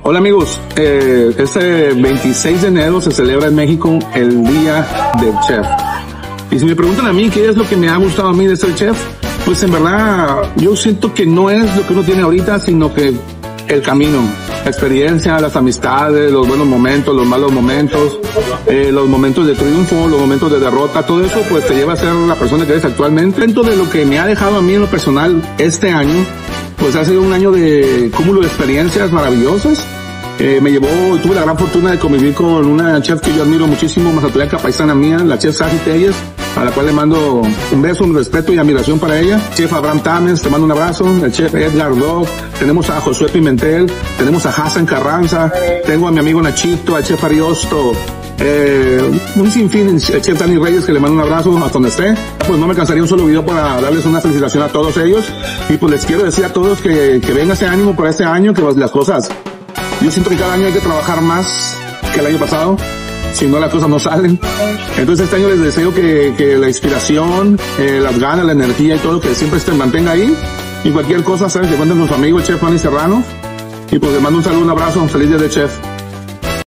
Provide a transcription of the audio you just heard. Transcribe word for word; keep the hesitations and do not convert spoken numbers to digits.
Hola amigos, eh, este veintiséis de enero se celebra en México el Día del Chef. Y si me preguntan a mí qué es lo que me ha gustado a mí de ser chef, pues en verdad yo siento que no es lo que uno tiene ahorita, sino que el camino, la experiencia, las amistades, los buenos momentos, los malos momentos, eh, los momentos de triunfo, los momentos de derrota, todo eso pues te lleva a ser la persona que eres actualmente. Dentro de lo que me ha dejado a mí en lo personal este año, pues ha sido un año de cúmulo de experiencias maravillosas. Eh, me llevó, tuve la gran fortuna de convivir con una chef que yo admiro muchísimo, mazatleca, paisana mía, la chef Saji Telles, a la cual le mando un beso, un respeto y admiración para ella. Chef Abraham Tames, te mando un abrazo. El chef Edgar Dog, tenemos a Josué Pimentel, tenemos a Hassan Carranza, tengo a mi amigo Nachito, al chef Ariosto, eh, un sinfín, el chef Dani Reyes, que le mando un abrazo hasta donde esté. Pues no me cansaría un solo video para darles una felicitación a todos ellos, y pues les quiero decir a todos que, que venga ese ánimo para este año, que las cosas, yo siento que cada año hay que trabajar más que el año pasado, si no las cosas no salen. Entonces este año les deseo que, que la inspiración, eh, las ganas, la energía y todo, que siempre se mantenga ahí. Y cualquier cosa, saben que cuenten con su amigo el chef Manny Serrano. Y pues les mando un saludo, un abrazo, un feliz día de chef.